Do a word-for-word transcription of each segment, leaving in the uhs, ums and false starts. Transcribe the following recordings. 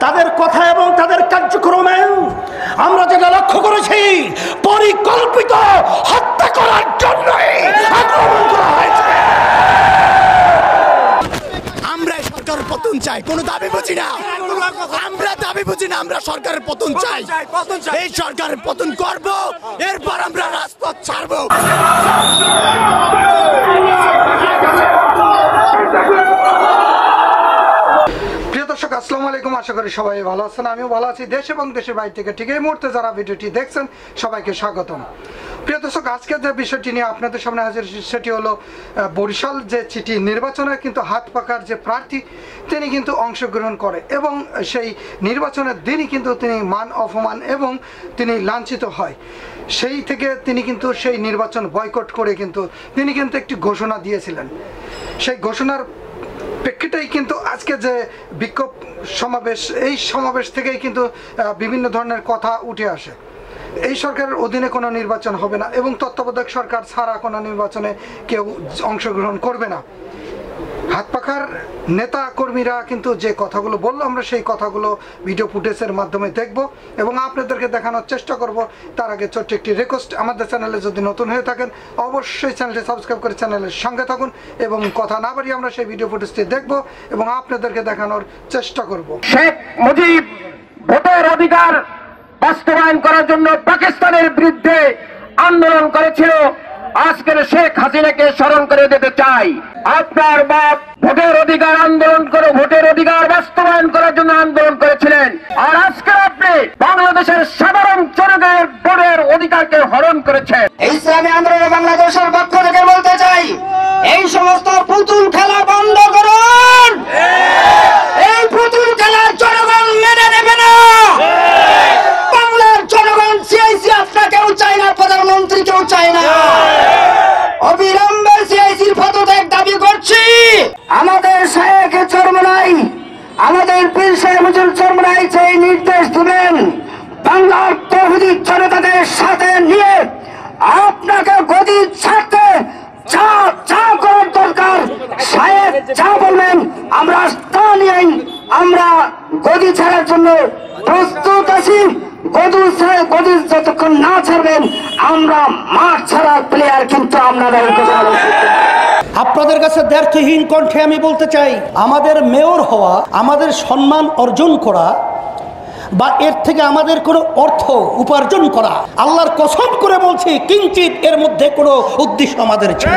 তাদের কথা এবং তাদের কার্যক্রমে আমরা যেটা লক্ষ্য করেছি, পরিকল্পিত হত্যা করার জন্যই আক্রমণ করা হয়েছে। আমরা সরকারের পতন চাই, কোনো দাবি বুঝি না। আমরা দাবি বুঝি না, আমরা সরকারের পতন চাই। এই সরকারের পতন করব, এরপর আমরা রাজপথ ছাড়বো। প্রিয় দর্শক, আসসালামু আলাইকুম। আশা করি সবাই ভালো আছেন, আমিও ভালো আছি। দেশ এবং দেশের বাইরে থেকে ঠিক এই মুহূর্তে যারা ভিডিওটি দেখছেন সবাইকে স্বাগতম। প্রিয় দর্শক, আজকে যে বিষয়টি নিয়ে আপনাদের সামনে হাজির সেটি হলো বরিশাল যে চিঠি নির্বাচনে কিন্তু হাত পাকার যে প্রার্থী তিনি কিন্তু অংশগ্রহণ করে এবং সেই নির্বাচনের দিনই কিন্তু তিনি মান অপমান এবং তিনি লাঞ্ছিত হয়। সেই থেকে তিনি কিন্তু সেই নির্বাচন বয়কট করে কিন্তু তিনি কিন্তু একটি ঘোষণা দিয়েছিলেন। সেই ঘোষণার প্রেক্ষিতেই কিন্তু আজকে যে বিক্ষোভ সমাবেশ, এই সমাবেশ থেকেই কিন্তু বিভিন্ন ধরনের কথা উঠে আসে। এই সরকারের অধীনে কোনো নির্বাচন হবে না এবং তত্ত্বাবধায়ক সরকার ছাড়া কোনো নির্বাচনে কেউ অংশগ্রহণ করবে না। হাত পাখার নেতা কর্মীরা কিন্তু যে কথাগুলো বললো, আমরা সেই কথাগুলো ভিডিও ফুটেজের মাধ্যমে দেখব এবং আপনাদেরকে দেখানোর চেষ্টা করব। তার আগে ছোট্ট একটি রিকোয়েস্ট, আমাদের চ্যানেলে যদি নতুন হয়ে থাকেন অবশ্যই চ্যানেলটি সাবস্ক্রাইব করে চ্যানেলের সঙ্গে থাকুন এবং কথা না বাড়িয়ে আমরা সেই ভিডিও ফুটেজটি দেখব এবং আপনাদেরকে দেখানোর চেষ্টা করব। শেখ মুজিব ভোটের অধিকার বাস্তবায়ন করার জন্য পাকিস্তানের বিরুদ্ধে আন্দোলন করেছিল। আজকের শেখ হাসিনাকে স্মরণ করে দিতে চাই, আপনার বাপ ভোটের অধিকার আন্দোলন করে ভোটের অধিকার বাস্তবায়ন করার জন্য আন্দোলন করেছিলেন, আর আজকে আপনি বাংলাদেশের সাধারণ জনগণের ভোটের অধিকারকে হরণ করেছেন। ইসলামী আন্দোলন বাংলাদেশের পক্ষ থেকে বলতে চাই, এই সমস্ত পুতুল খেলা বন্ধ করুন। এই পুতুল খেলার জনগণ মেনে নেবে না। বাংলার জনগণ সিআইসি আপনাকেও চায় না, প্রধানমন্ত্রী কেউ চায় না। অবিলম্বে সিআইসির পদত্যাগ দাবি করছি। আমাদের শায়েখ চরমনাই, আমাদের পীর সাহেব হুজুর চরমনাই সেই নির্দেশ দিবেন, বাংলার তৌহিদি জনতাদের সাথে নিয়ে আপনাকে গদি ছাড়তে যা যা করার দরকার শায়েখ যা বলবেন আমরা তা নিয়েই আমরা গদি ছাড়ার জন্য প্রস্তুত আছি। গদি গদি যতক্ষণ না ছাড়বেন আমরা মাঠ ছাড়ার প্লেয়ার কিন্তু আপনাদের আপনাদের কাছে দ্ব্যর্থহীন কণ্ঠে আমি বলতে চাই, আমাদের মেয়র হওয়া, আমাদের সম্মান অর্জন করা বা এর থেকে আমাদের কোনো অর্থ উপার্জন করা, আল্লাহর কসম করে বলছি কিঞ্চিত এর মধ্যে কোনো উদ্দেশ্য আমাদের ছিল।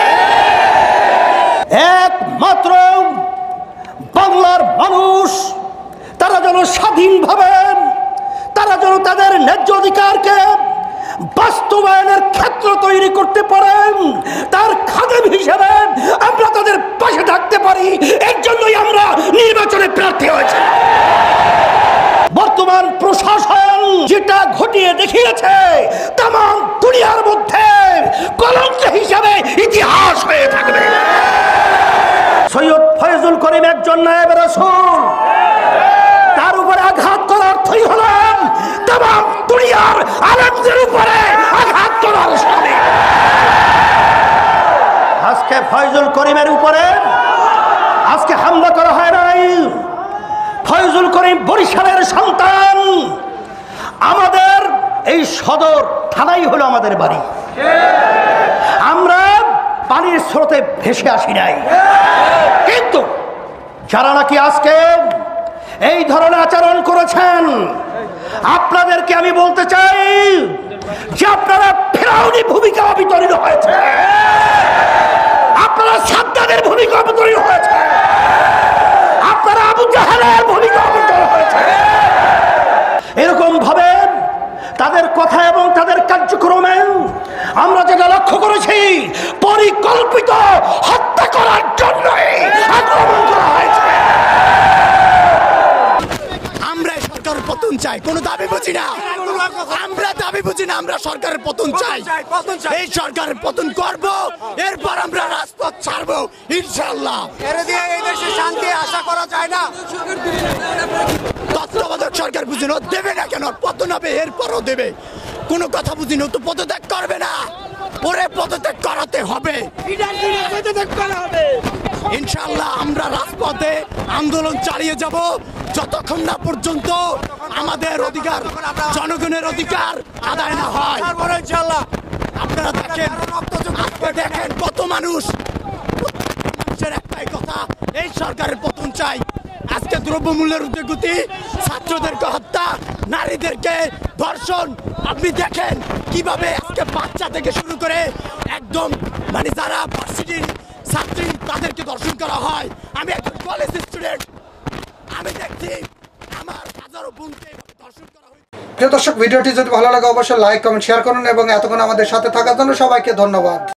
একমাত্র বাংলার মানুষ তারা যেন স্বাধীনভাবে, তারা যেন তাদের ন্যায্য অধিকারকে বাস্তবায়নের ক্ষেত্র তৈরি করতে পারেন, তার খাদেম হিসেবে আমরা তাদের পাশে থাকতে পারি। এর জন্যই আমরা নির্বাচনে প্রার্থী হয়েছি। বর্তমান প্রশাসন যেটা ঘটিয়ে দেখিয়েছে তামাম দুনিয়ার মধ্যে কলঙ্ক হিসাবে ইতিহাস হয়ে থাকবে। সৈয়দ ফয়জুল করিম একজন নায়েব রাসূল, তার উপরে আঘাত করার অর্থই হলো তামাম দুনিয়ার আলেমদের উপরে আঘাত করার সাথে। আজকে ফয়জুল করিমের উপরে আজকে হামলা করা হয় নাই। ফয়জুল করিম বরিশালের সন্তান। আমাদের এই সদর থানাই হলো আমাদের বাড়ি। আমরা পানির স্রোতে ভেসে আসি নাই। কিন্তু যারা নাকি আজকে এই ধরনের আচরণ করেছেন, আপনাদেরকে আমি বলতে চাই যে আপনারা ফেরাউনি ভূমিকা অবতীর্ণ হয়েছে, আপনারা সাদ্দাদের ভূমিকা অবতীর্ণ হয়েছে, আপনারা আবু জাহেলের ভূমিকা অবতীর্ণ হয়েছে। এরকম ভাবে তাদের কথা এবং তাদের কার্যক্রমে আমরা যেটা লক্ষ্য করেছি, পরিকল্পিত হত্যা করার জন্যই আক্রমণ করা হয়েছে। আমরা সরকারের পতন চাই, কোনো দাবি বুঝি না। আমরা দাবি বুঝি না, আমরা সরকারের পতন চাই। এই সরকারের পতন করব, এরপর আমরা রাজপথ ছাড়বো ইনশাআল্লাহ। এর দিয়ে এই দেশে শান্তি আশা করা যায় না। তত্ত্বাবধায়ক সরকার বুঝি না, দেবে না কেন? পতন হবে, এরপরও দেবে। কোনো কথা বুঝি না, তো পদত্যাগ করবে না, ওরে পদত্যাগ করাতে হবে। ইনশাআল্লাহ আমরা রাজপথে আন্দোলন চালিয়ে যাব যতক্ষণ না পর্যন্ত আমাদের অধিকার, জনগণের অধিকার আদায় না হয়। ইনশাআল্লাহ আপনারা দেখেন, আজকে দেখেন কত মানুষ, মানুষের একটাই কথা, এই সরকারের পতন চাই। আজকে দ্রব্যমূল্যের ঊর্ধ্বগতি, ছাত্রদেরকে হত্যা, নারীদেরকে ধর্ষণ, আপনি দেখেন কিভাবে আজকে বাচ্চা থেকে শুরু করে একদম মানে যারা ভার্সিটির ছাত্রী তাদেরকে ধর্ষণ করা হয়। আমি একজন কলেজ স্টুডেন্ট, আমি দেখছি আমার হাজারো বোনকে ধর্ষণ করা হয়। প্রিয় দর্শক, ভিডিওটি যদি ভালো লাগে অবশ্যই লাইক কমেন্ট শেয়ার করুন এবং এতক্ষণ আমাদের সাথে থাকার জন্য সবাইকে ধন্যবাদ।